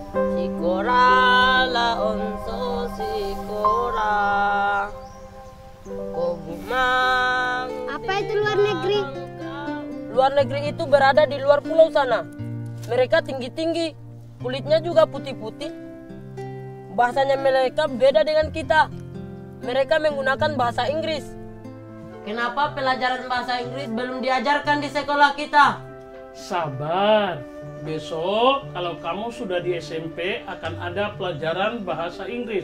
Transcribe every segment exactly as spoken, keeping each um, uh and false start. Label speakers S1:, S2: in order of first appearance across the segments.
S1: Sikora la onso sikora. Kogumang.
S2: Apa itu luar negeri?
S1: Luar negeri itu berada di luar pulau sana. Mereka tinggi-tinggi, kulitnya juga putih-putih. Bahasanya mereka beda dengan kita. Mereka menggunakan bahasa Inggris. Kenapa pelajaran bahasa Inggris belum diajarkan di sekolah kita?
S3: Sabar, besok kalau kamu sudah di S M P akan ada pelajaran bahasa Inggris.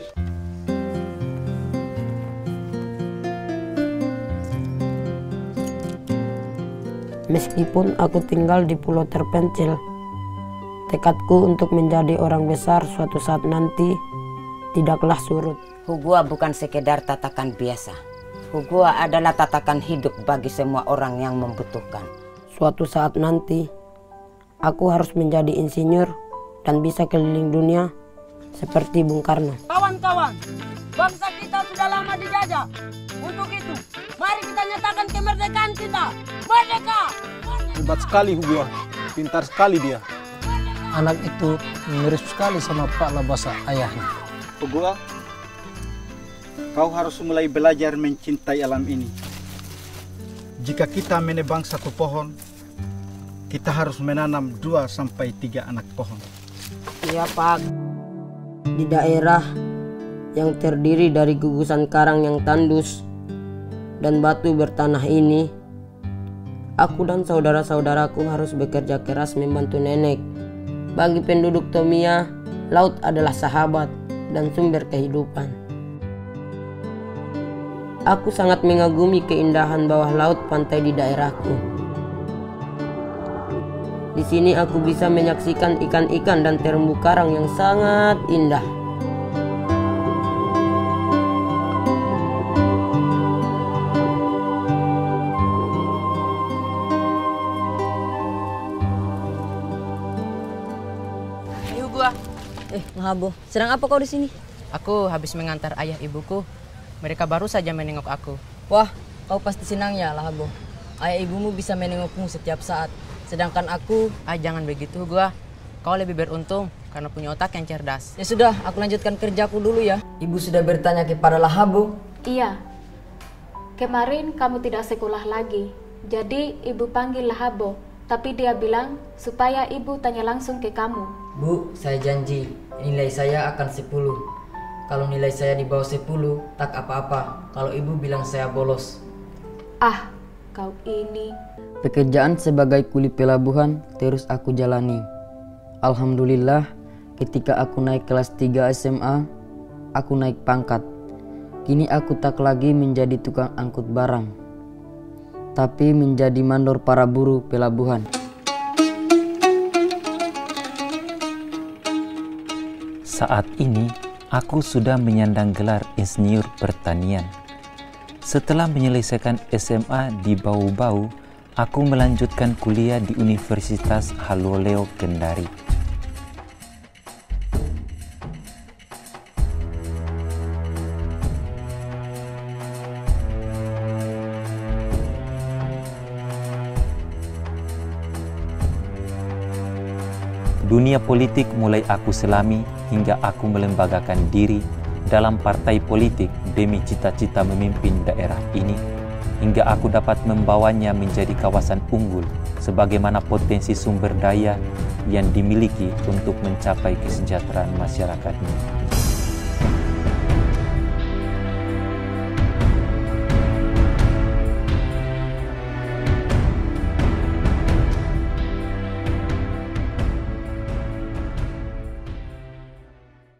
S1: Meskipun aku tinggal di pulau terpencil, tekadku untuk menjadi orang besar suatu saat nanti tidaklah surut.
S4: Hugua bukan sekedar tatakan biasa. Hugua adalah tatakan hidup bagi semua orang yang membutuhkan.
S1: Suatu saat nanti, aku harus menjadi insinyur dan bisa keliling dunia seperti Bung Karno. Kawan-kawan, bangsa kita sudah lama dijajah. Untuk itu, mari kita nyatakan kemerdekaan kita. Merdeka!
S5: Hebat sekali Hugua, pintar sekali dia.
S6: Anak itu mirip sekali sama Pak Labasa ayahnya.
S5: Hugua, kau harus mulai belajar mencintai alam ini. Jika kita menebang satu pohon, kita harus menanam dua sampai tiga anak pohon.
S1: Iya Pak, di daerah yang terdiri dari gugusan karang yang tandus dan batu bertanah ini, aku dan saudara-saudaraku harus bekerja keras membantu nenek. Bagi penduduk Tomia, laut adalah sahabat dan sumber kehidupan. Aku sangat mengagumi keindahan bawah laut pantai di daerahku. Di sini aku bisa menyaksikan ikan-ikan dan terumbu karang yang sangat indah.
S7: Eh, Lahabo, sedang apa kau di sini?
S8: Aku habis mengantar ayah ibuku. Mereka baru saja menengok aku.
S7: Wah, kau pasti senang ya, Lahabo. Ayah ibumu bisa menengokmu setiap saat. Sedangkan aku...
S8: Ah, jangan begitu gua. Kau lebih beruntung karena punya otak yang cerdas.
S7: Ya sudah, aku lanjutkan kerjaku dulu ya. Ibu sudah bertanya kepada Lahabo.
S9: Iya. Kemarin kamu tidak sekolah lagi. Jadi ibu panggil Lahabo. Tapi dia bilang supaya ibu tanya langsung ke kamu.
S7: Bu, saya janji nilai saya akan sepuluh. Kalau nilai saya di bawah sepuluh, tak apa-apa. Kalau ibu bilang saya bolos.
S9: Ah, kau ini.
S7: Pekerjaan sebagai kuli pelabuhan terus aku jalani. Alhamdulillah, ketika aku naik kelas tiga S M A, aku naik pangkat. Kini aku tak lagi menjadi tukang angkut barang, tapi menjadi mandor para buruh pelabuhan.
S10: Saat ini, aku sudah menyandang gelar insinyur pertanian. Setelah menyelesaikan S M A di Bau-Bau, aku melanjutkan kuliah di Universitas Haloleo Kendari. Dunia politik mulai aku selami hingga aku melembagakan diri dalam partai politik demi cita-cita memimpin daerah ini, hingga aku dapat membawanya menjadi kawasan unggul sebagaimana potensi sumber daya yang dimiliki untuk mencapai kesejahteraan masyarakatnya.